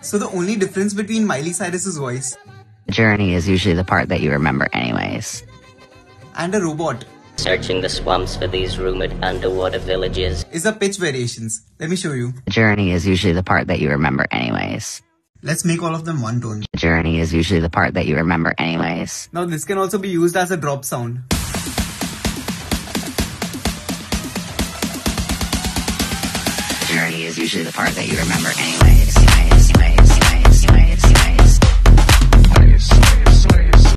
So the only difference between Miley Cyrus's voice The journey is usually the part that you remember anyways. and a robot Searching the swamps for these rumored underwater villages. is the pitch variations. Let me show you. The journey is usually the part that you remember anyways. Let's make all of them one tone. The journey is usually the part that you remember anyways. Now this can also be used as a drop sound. The journey is usually the part that you remember anyways.